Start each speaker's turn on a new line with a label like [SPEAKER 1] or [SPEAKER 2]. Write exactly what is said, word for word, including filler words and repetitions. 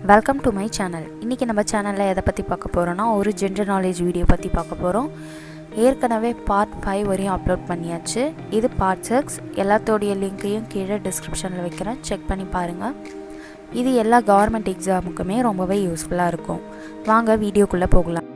[SPEAKER 1] Welcome to my channel. இன்றைக்கி நம்ம சேனலில் எதை பற்றி பார்க்க போகிறோன்னா ஒரு ஜென்ரல் நாலேஜ் வீடியோ பற்றி பார்க்க போகிறோம். ஏற்கனவே பார்ட் ஃபைவ் வரையும் அப்லோட் பண்ணியாச்சு. இது பார்ட் சிக்ஸ். எல்லாத்தோடைய லிங்க்கையும் கீழே டிஸ்கிரிப்ஷனில் வைக்கிறேன், செக் பண்ணி பாருங்கள். இது எல்லா கவர்மெண்ட் எக்ஸாமுக்குமே ரொம்பவே யூஸ்ஃபுல்லாக இருக்கும். வாங்க வீடியோக்குள்ளே போகலாம்.